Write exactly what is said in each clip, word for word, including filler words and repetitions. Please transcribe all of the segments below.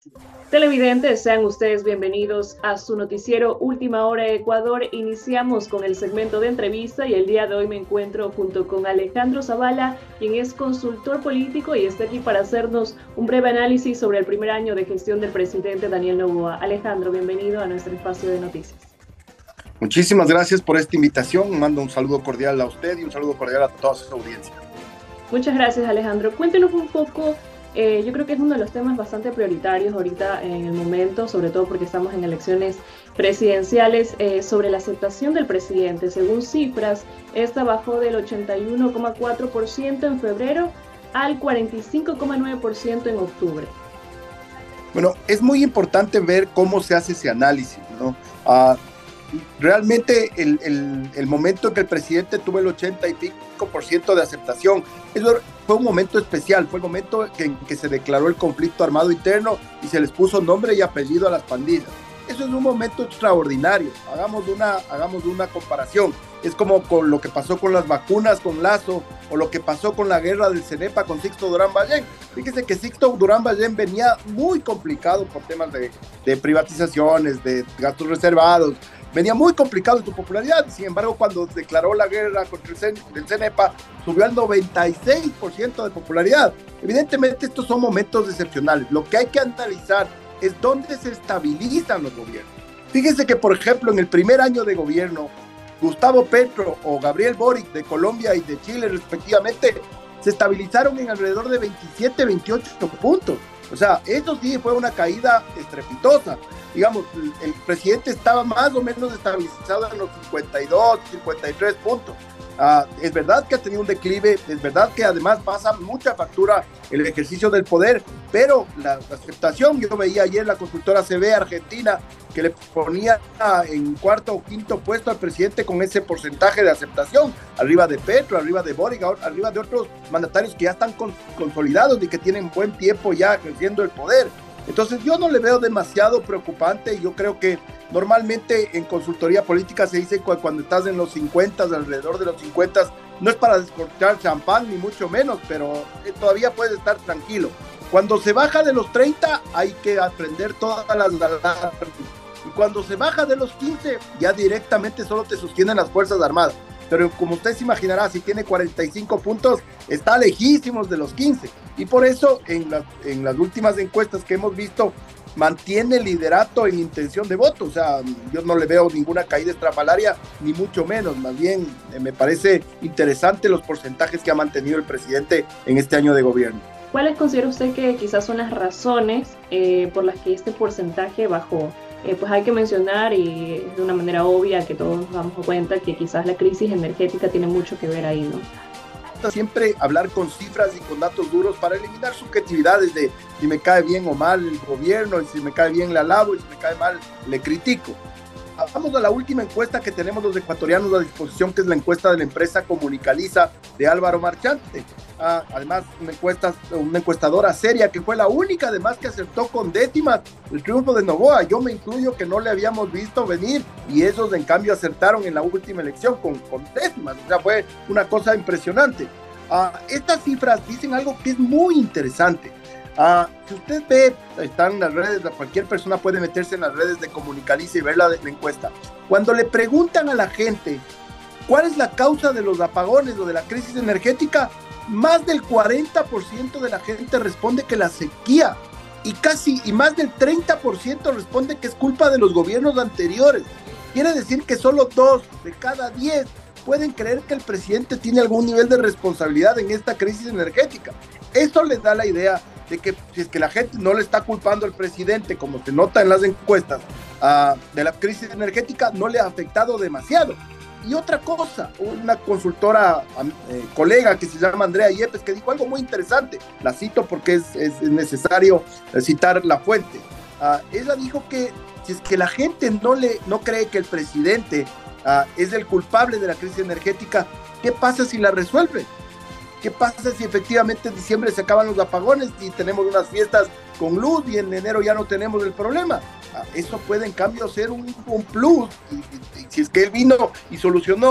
Televidentes, sean ustedes bienvenidos a su noticiero Última Hora Ecuador. Iniciamos con el segmento de entrevista y el día de hoy me encuentro junto con Alejandro Zavala, quien es consultor político y está aquí para hacernos un breve análisis sobre el primer año de gestión del presidente Daniel Noboa. Alejandro, bienvenido a nuestro espacio de noticias. Muchísimas gracias por esta invitación. Mando un saludo cordial a usted y un saludo cordial a toda su audiencia. Muchas gracias, Alejandro. Cuéntenos un poco. Eh, yo creo que es uno de los temas bastante prioritarios ahorita en el momento, sobre todo porque estamos en elecciones presidenciales, eh, sobre la aceptación del presidente. Según cifras, esta bajó del ochenta y uno coma cuatro por ciento en febrero al cuarenta y cinco coma nueve por ciento en octubre. Bueno, es muy importante ver cómo se hace ese análisis, ¿no? Uh, realmente el, el, el momento en que el presidente tuvo el ochenta y pico por ciento de aceptación, eso fue un momento especial, fue el momento en que se declaró el conflicto armado interno y se les puso nombre y apellido a las pandillas. Eso es un momento extraordinario. Hagamos una, hagamos una comparación. Es como con lo que pasó con las vacunas con Lazo o lo que pasó con la guerra del CENEPA con Sixto Durán Ballén. Fíjese que Sixto Durán Ballén venía muy complicado por temas de, de privatizaciones, de gastos reservados. Venía muy complicado en su popularidad. Sin embargo, cuando declaró la guerra contra el CENEPA, subió al noventa y seis por ciento de popularidad. Evidentemente, estos son momentos excepcionales. Lo que hay que analizar es dónde se estabilizan los gobiernos. Fíjense que, por ejemplo, en el primer año de gobierno, Gustavo Petro o Gabriel Boric de Colombia y de Chile, respectivamente, se estabilizaron en alrededor de veintisiete, veintiocho puntos. O sea, eso sí fue una caída estrepitosa. Digamos, el presidente estaba más o menos estabilizado en los cincuenta y dos, cincuenta y tres puntos. Uh, es verdad que ha tenido un declive, es verdad que además pasa mucha factura el ejercicio del poder, pero la, la aceptación, yo veía ayer la consultora C B Argentina que le ponía en cuarto o quinto puesto al presidente con ese porcentaje de aceptación, arriba de Petro, arriba de Boric, arriba de otros mandatarios que ya están con, consolidados y que tienen buen tiempo ya ejerciendo el poder. Entonces yo no le veo demasiado preocupante. Yo creo que normalmente en consultoría política se dice que cuando estás en los cincuenta, alrededor de los cincuenta, no es para descorchar champán ni mucho menos, pero todavía puedes estar tranquilo. Cuando se baja de los treinta hay que aprender todas las alarmas. Y cuando se baja de los quince ya directamente solo te sostienen las Fuerzas Armadas. Pero como usted se imaginará, si tiene cuarenta y cinco puntos, está lejísimos de los quince. Y por eso, en, la, en las últimas encuestas que hemos visto, mantiene el liderato en intención de voto. O sea, yo no le veo ninguna caída estrafalaria, ni mucho menos. Más bien, eh, me parece interesante los porcentajes que ha mantenido el presidente en este año de gobierno. ¿Cuáles considera usted que quizás son las razones eh, por las que este porcentaje bajó? Eh, pues hay que mencionar, y de una manera obvia que todos nos damos cuenta, que quizás la crisis energética tiene mucho que ver ahí, ¿no? Siempre hablar con cifras y con datos duros para eliminar subjetividades de si me cae bien o mal el gobierno, y si me cae bien le alabo y si me cae mal le critico. Vamos a la última encuesta que tenemos los ecuatorianos a disposición, que es la encuesta de la empresa Comunicaliza de Álvaro Marchante. Ah, además, una, encuesta, una encuestadora seria que fue la única además que acertó con décimas el triunfo de Noboa. Yo me incluyo que no le habíamos visto venir y ellos en cambio acertaron en la última elección con, con décimas. O sea, fue una cosa impresionante. Ah, estas cifras dicen algo que es muy interesante. Uh, si usted ve, están en las redes, cualquier persona puede meterse en las redes de Comunicaliza y ver la, la encuesta. Cuando le preguntan a la gente cuál es la causa de los apagones o de la crisis energética, más del cuarenta por ciento de la gente responde que la sequía, y casi y más del treinta por ciento responde que es culpa de los gobiernos anteriores. Quiere decir que solo dos de cada diez pueden creer que el presidente tiene algún nivel de responsabilidad en esta crisis energética. Eso les da la idea de que si es que la gente no le está culpando al presidente, como se nota en las encuestas, uh, de la crisis energética, no le ha afectado demasiado. Y otra cosa, una consultora, eh, colega que se llama Andrea Yepes, que dijo algo muy interesante, la cito porque es, es necesario citar la fuente. Uh, ella dijo que si es que la gente no, le, no cree que el presidente uh, es el culpable de la crisis energética, ¿qué pasa si la resuelve? ¿Qué pasa si efectivamente en diciembre se acaban los apagones y tenemos unas fiestas con luz y en enero ya no tenemos el problema? Eso puede en cambio ser un, un plus. Y, y, y si es que él vino y solucionó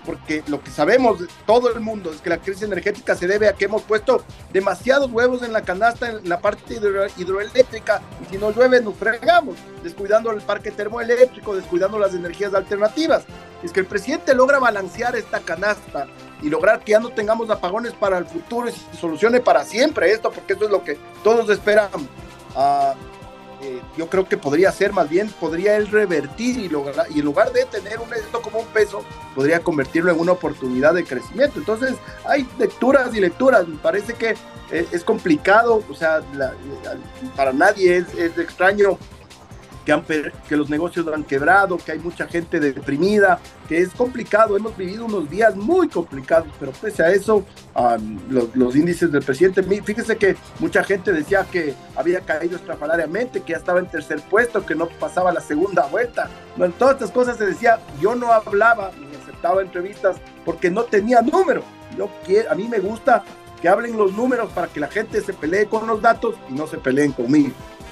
porque lo que sabemos todo el mundo es que la crisis energética se debe a que hemos puesto demasiados huevos en la canasta en la parte hidro hidroeléctrica, y si no llueve nos fregamos, descuidando el parque termoeléctrico, descuidando las energías alternativas. Es que el presidente logra balancear esta canasta y lograr que ya no tengamos apagones para el futuro y se solucione para siempre esto, porque eso es lo que todos esperamos. Uh, eh, yo creo que podría ser, más bien, podría él revertir y, lograr, y en lugar de tener un, esto como un peso, podría convertirlo en una oportunidad de crecimiento. Entonces, hay lecturas y lecturas. Me parece que eh, es complicado, o sea, la, la, para nadie es, es extraño Que, han, que los negocios han quebrado, que hay mucha gente deprimida, que es complicado. Hemos vivido unos días muy complicados, pero pese a eso, um, los, los índices del presidente, fíjese que mucha gente decía que había caído estrafalariamente, que ya estaba en tercer puesto, que no pasaba la segunda vuelta. Bueno, todas estas cosas se decía. Yo no hablaba ni aceptaba entrevistas porque no tenía números. Yo quiero, a mí me gusta que hablen los números para que la gente se pelee con los datos y no se peleen conmigo.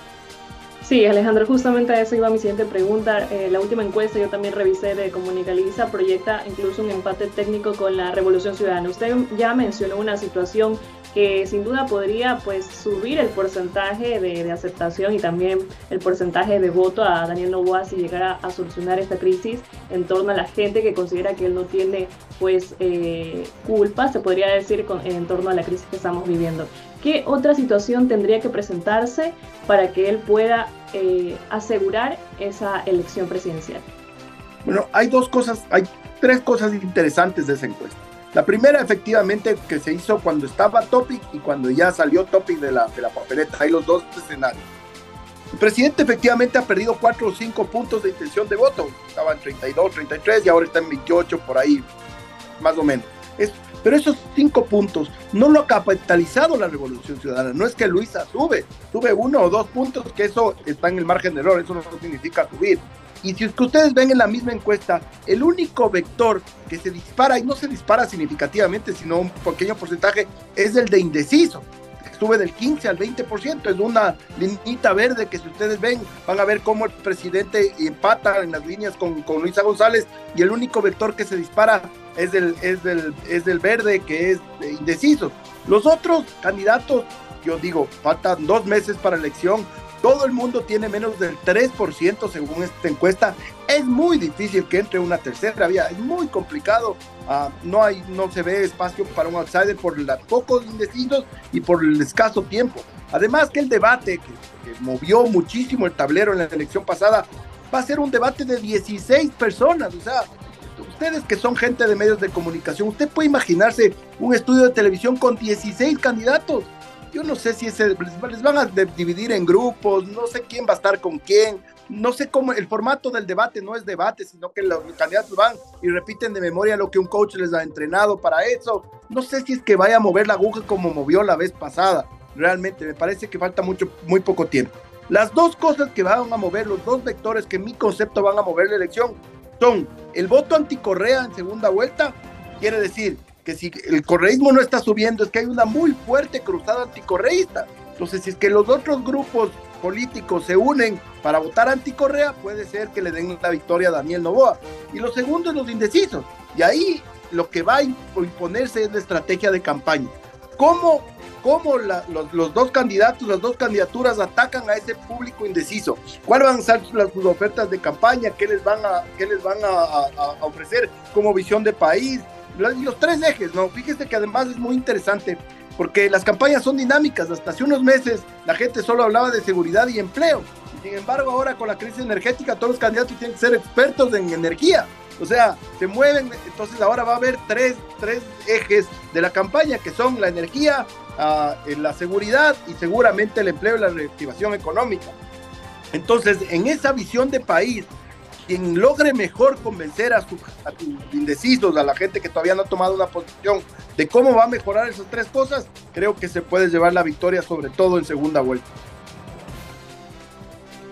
Sí, Alejandro, justamente a eso iba mi siguiente pregunta. Eh, la última encuesta yo también revisé de Comunicaliza, proyecta incluso un empate técnico con la Revolución Ciudadana. Usted ya mencionó una situación que sin duda podría pues subir el porcentaje de, de aceptación y también el porcentaje de voto a Daniel Noboa si llegara a solucionar esta crisis en torno a la gente que considera que él no tiene pues eh, culpa, se podría decir, con, en torno a la crisis que estamos viviendo. ¿Qué otra situación tendría que presentarse para que él pueda eh, asegurar esa elección presidencial? Bueno, hay dos cosas, hay tres cosas interesantes de esa encuesta. La primera, efectivamente, que se hizo cuando estaba Topic y cuando ya salió Topic de la, de la papeleta. Hay los dos escenarios. El presidente efectivamente ha perdido cuatro o cinco puntos de intención de voto. Estaba en treinta y dos, treinta y tres y ahora está en veintiocho, por ahí, más o menos. Es, pero esos cinco puntos no lo ha capitalizado la Revolución Ciudadana. No es que Luisa sube, sube uno o dos puntos, que eso está en el margen de error, eso no significa subir. Y si ustedes ven en la misma encuesta, el único vector que se dispara, y no se dispara significativamente, sino un pequeño porcentaje, es el de indeciso. Sube del quince al veinte por ciento, es una linita verde que si ustedes ven, van a ver cómo el presidente empata en las líneas con, con Luisa González, y el único vector que se dispara es del, es del, es del verde, que es indeciso. Los otros candidatos, yo digo, faltan dos meses para la elección, todo el mundo tiene menos del tres por ciento según esta encuesta. Es muy difícil que entre una tercera vía, es muy complicado. Uh, no, hay, no se ve espacio para un outsider por los pocos indecisos y por el escaso tiempo. Además que el debate que, que movió muchísimo el tablero en la elección pasada va a ser un debate de dieciséis personas. O sea, ustedes que son gente de medios de comunicación, usted puede imaginarse un estudio de televisión con dieciséis candidatos. Yo no sé si ese, les van a dividir en grupos, no sé quién va a estar con quién, no sé cómo, el formato del debate no es debate, sino que los candidatos van y repiten de memoria lo que un coach les ha entrenado para eso. No sé si es que vaya a mover la aguja como movió la vez pasada, realmente me parece que falta mucho, muy poco tiempo. Las dos cosas que van a mover, los dos vectores que en mi concepto van a mover la elección, son el voto anticorrea en segunda vuelta, quiere decir que si el correísmo no está subiendo, es que hay una muy fuerte cruzada anticorreísta. Entonces, si es que los otros grupos políticos se unen para votar anticorrea, puede ser que le den la victoria a Daniel Noboa. Y lo segundo es los indecisos. Y ahí lo que va a imponerse es la estrategia de campaña. ¿Cómo, cómo la, los, los dos candidatos, las dos candidaturas atacan a ese público indeciso? ¿Cuáles van a ser las, sus ofertas de campaña? ¿Qué les van a, qué les van a, a, a ofrecer como visión de país? Los tres ejes, ¿no? Fíjese que además es muy interesante porque las campañas son dinámicas. Hasta hace unos meses la gente solo hablaba de seguridad y empleo. Sin embargo, ahora con la crisis energética todos los candidatos tienen que ser expertos en energía. O sea, se mueven. Entonces ahora va a haber tres, tres ejes de la campaña que son la energía, uh, la seguridad y seguramente el empleo y la reactivación económica. Entonces, en esa visión de país, quien logre mejor convencer a, su, a sus indecisos, a la gente que todavía no ha tomado una posición de cómo va a mejorar esas tres cosas, creo que se puede llevar la victoria, sobre todo en segunda vuelta.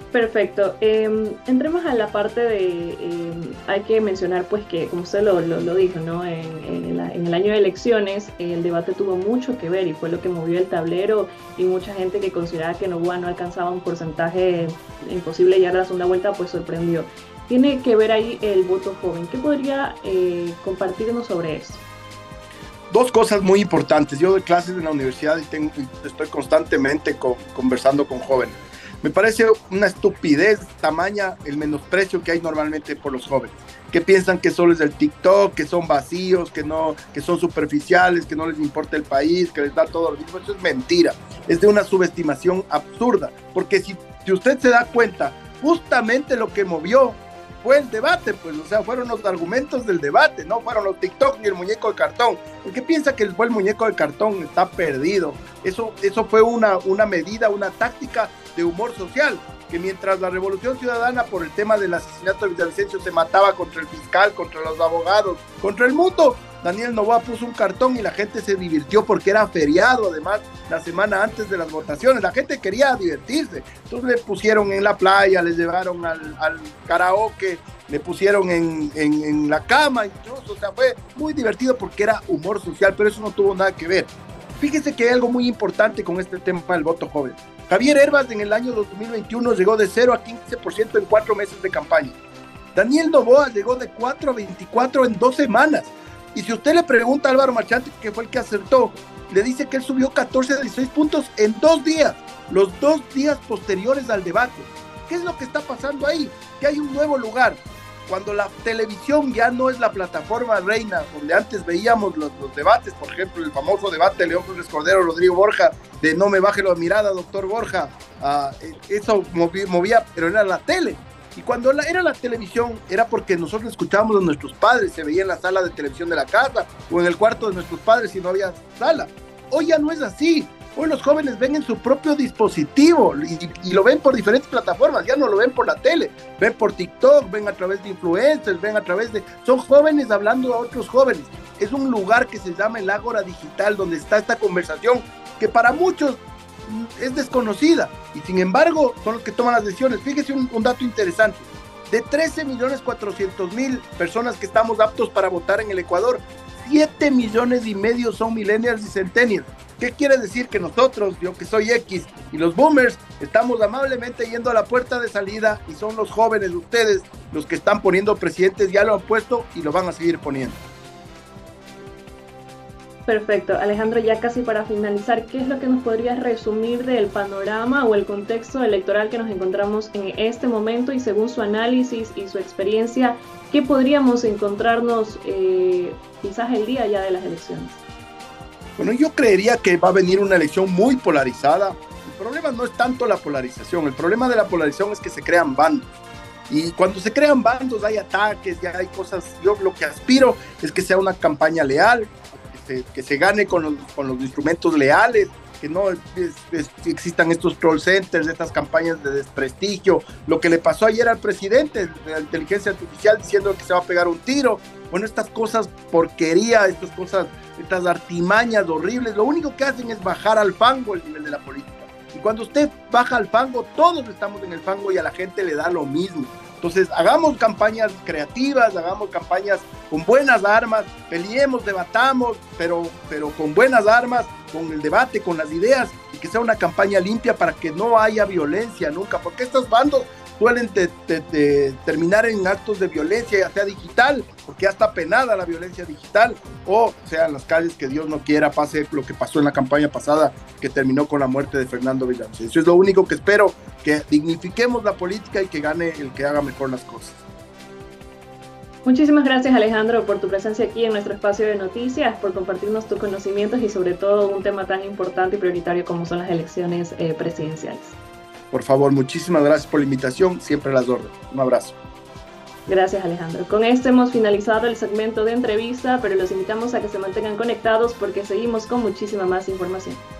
Perfecto. Eh, entremos a la parte de, eh, hay que mencionar pues que, como usted lo, lo, lo dijo, ¿no? En, en, la, en el año de elecciones el debate tuvo mucho que ver y fue lo que movió el tablero, y mucha gente que consideraba que Noboa no alcanzaba un porcentaje imposible llegar a la segunda vuelta, pues sorprendió. Tiene que ver ahí el voto joven. ¿Qué podría eh, compartirnos sobre eso? Dos cosas muy importantes. Yo doy clases en la universidad y, tengo, y estoy constantemente co conversando con jóvenes. Me parece una estupidez tamaña el menosprecio que hay normalmente por los jóvenes, que piensan que solo es del TikTok, que son vacíos, que, no, que son superficiales, que no les importa el país, que les da todo lo mismo. Eso es mentira, es de una subestimación absurda, porque si, si usted se da cuenta, justamente lo que movió fue el debate, pues, o sea, fueron los argumentos del debate, no fueron los TikTok ni el muñeco de cartón. ¿Por qué piensa que fue el muñeco de cartón? Está perdido. Eso, eso fue una, una medida, una táctica de humor social, que mientras la Revolución Ciudadana por el tema del asesinato de Villavicencio se mataba contra el fiscal, contra los abogados, contra el mundo, Daniel Noboa puso un cartón y la gente se divirtió porque era feriado, además, la semana antes de las votaciones. La gente quería divertirse. Entonces le pusieron en la playa, les llevaron al, al karaoke, le pusieron en, en, en la cama, incluso. O sea, fue muy divertido porque era humor social, pero eso no tuvo nada que ver. Fíjese que hay algo muy importante con este tema del voto joven. Javier Hervas en el año dos mil veintiuno llegó de cero a quince por ciento en cuatro meses de campaña. Daniel Noboa llegó de cuatro a veinticuatro en dos semanas. Y si usted le pregunta a Álvaro Marchante, que fue el que acertó, le dice que él subió catorce a dieciséis puntos en dos días, los dos días posteriores al debate. ¿Qué es lo que está pasando ahí? Que hay un nuevo lugar. Cuando la televisión ya no es la plataforma reina, donde antes veíamos los, los debates, por ejemplo, el famoso debate de León Flores Cordero, Rodrigo Borja, de no me baje la mirada, doctor Borja, uh, eso movía, movía, pero era la tele. Y cuando la, era la televisión, era porque nosotros escuchábamos a nuestros padres, se veía en la sala de televisión de la casa, o en el cuarto de nuestros padres si no había sala. Hoy ya no es así. Hoy los jóvenes ven en su propio dispositivo y, y lo ven por diferentes plataformas, ya no lo ven por la tele, ven por TikTok, ven a través de influencers, ven a través de... Son jóvenes hablando a otros jóvenes. Es un lugar que se llama el Ágora Digital, donde está esta conversación que para muchos es desconocida y sin embargo son los que toman las decisiones. Fíjese un, un dato interesante. De trece millones cuatrocientos mil personas que estamos aptos para votar en el Ecuador, siete millones y medio son millennials y centennials. ¿Qué quiere decir? Que nosotros, yo que soy X, y los boomers, estamos amablemente yendo a la puerta de salida y son los jóvenes, ustedes, los que están poniendo presidentes, ya lo han puesto y lo van a seguir poniendo. Perfecto. Alejandro, ya casi para finalizar, ¿qué es lo que nos podrías resumir del panorama o el contexto electoral que nos encontramos en este momento? Y según su análisis y su experiencia, ¿qué podríamos encontrarnos eh, quizás el día ya de las elecciones? Bueno, yo creería que va a venir una elección muy polarizada. El problema no es tanto la polarización, el problema de la polarización es que se crean bandos. Y cuando se crean bandos hay ataques, ya hay cosas. Yo lo que aspiro es que sea una campaña leal, que se, que se gane con los, con los instrumentos leales, que no es, es, existan estos troll centers, estas campañas de desprestigio. Lo que le pasó ayer al presidente de la inteligencia artificial diciendo que se va a pegar un tiro. Bueno, estas cosas porquería, estas cosas, estas artimañas horribles, lo único que hacen es bajar al fango el nivel de la política. Y cuando usted baja al fango, todos estamos en el fango y a la gente le da lo mismo. Entonces, hagamos campañas creativas, hagamos campañas con buenas armas, peleemos, debatamos, pero, pero con buenas armas, con el debate, con las ideas, y que sea una campaña limpia para que no haya violencia nunca, porque estos bandos suelen de, de, de terminar en actos de violencia, ya sea digital, porque ya está penada la violencia digital, o sea en las calles, que Dios no quiera pase lo que pasó en la campaña pasada, que terminó con la muerte de Fernando Villavicencio. Eso es lo único que espero, que dignifiquemos la política y que gane el que haga mejor las cosas. Muchísimas gracias, Alejandro, por tu presencia aquí en nuestro espacio de noticias, por compartirnos tus conocimientos y sobre todo un tema tan importante y prioritario como son las elecciones eh, presidenciales. Por favor, muchísimas gracias por la invitación, siempre a las órdenes. Un abrazo. Gracias, Alejandro. Con esto hemos finalizado el segmento de entrevista, pero los invitamos a que se mantengan conectados porque seguimos con muchísima más información.